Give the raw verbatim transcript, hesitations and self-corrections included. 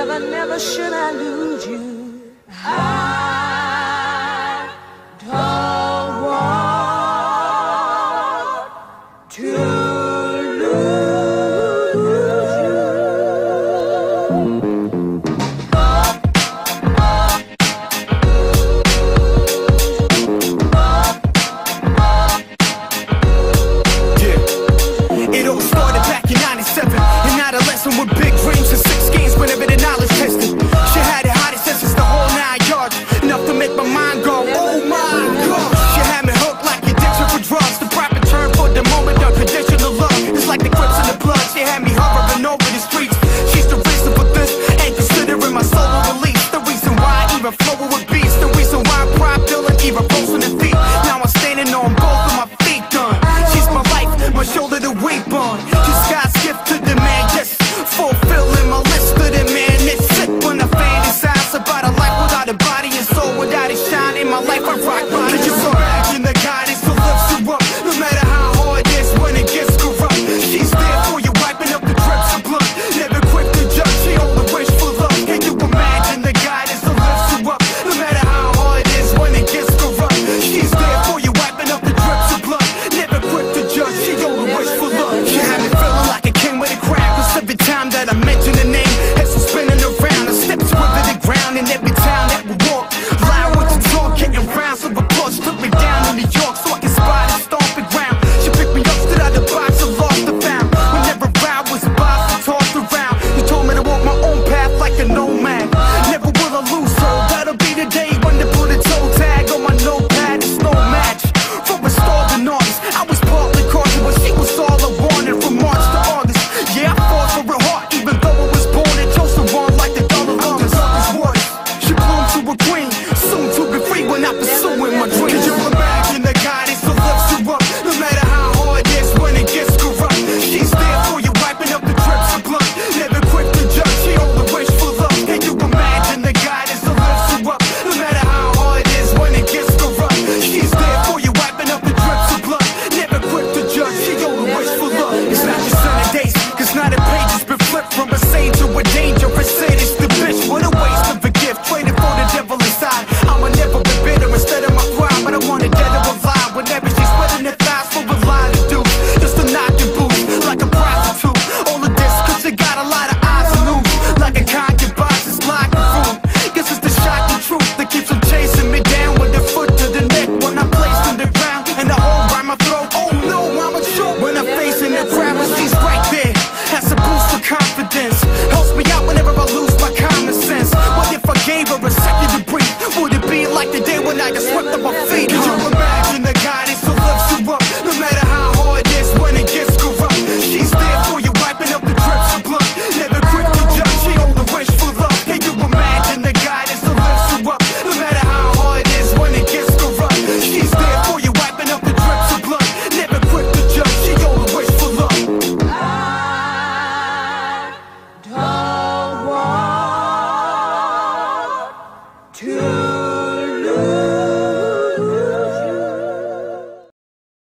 never, never should I lose you. I don't want to lose you. Yeah, it all started back in ninety-seven. An adolescent with big dreams and six games whenever the knowledge tested. She had it hot, it says it's the whole nine yards. Enough to make my mind go, oh my God. She had me hooked like addiction for drugs. The proper term for the moment, the traditional love. It's like the Crips in the blood. She had me hovering over the streets. She's the reason for this, ain't considering my solo release. The reason why I even flow with beats. The reason why I'm prop dealing, even posting the feet. Now I'm standing on both of my feet done. She's my life, my shoulder to weep on. She's God's gift to the man, yes. Fulfilling my list of the man. It's sick when I fantasize about a life without a body and soul, without a shine. In my life I rock bottom. Can you imagine the guidance that lifts you up, no matter how hard it is when it gets corrupt? She's there for you, wiping up the drips of blood. Never quick to judge, she only wish for love. Can you imagine the guidance that lifts you up, no matter how hard it is when it gets corrupt? She's there for you, wiping up the drips of blood. Never quick to judge, she only wish for love. She had me feeling like a king with a crown, cause every time that I mention the name, heads are spinning around. The steps within the ground in every town that we walk. Loud with the talk, getting rounds of applause. Took me down in New York so I can spot and stomp the ground. She picked me up, stood out the box and lost the found. Whenever I was boxed and tossed around, you told me to walk my own path like a nomad. Never will I lose her, that'll be the day when they put a toe tag on my notepad. It's no match for a starving artist. I was partly cautious, but she was all I wanted from March to August. Yeah, I fought for her heart, even though I was born and chose to run like the dollar longest of his waters. She bloomed to a queen, soon to be free when I pursuing my dreams. Can you imagine the guidance that lifts you up, no matter how hard it is when it gets corrupt? She's there for you, wiping up the drips of blood. Never quick to judge, she only wish for love. Can you imagine the guidance that lifts you up, no matter how hard it is when it gets corrupt? She's there for you, wiping up the drips of blood. Never quick to judge, she only wish for love. It's not just sunny days, cause now the page has been flipped from a saint to a dangerous sadist. The bitch, what a waste of a gift, traded for the devil inside. I'ma never be bitter instead of my pride, but I want it dead or alive. Whenever she's sweating her thighs for a line of dudes, just to knock your boots like a prostitute. All of this cause she got a lot of eyes to lose, like a concubine, just like a room. Guess it's the shocking truth that keeps them chasing me down with their foot to the neck when I'm placed in the ground and the hole by my throat. Oh no, I'm a choke when I'm facing the crowd, but she's right there. That's a boost of confidence, helps me out whenever I lose my common sense. What if I gave her a second to breathe? Would it be like the day when I got swept up my feet?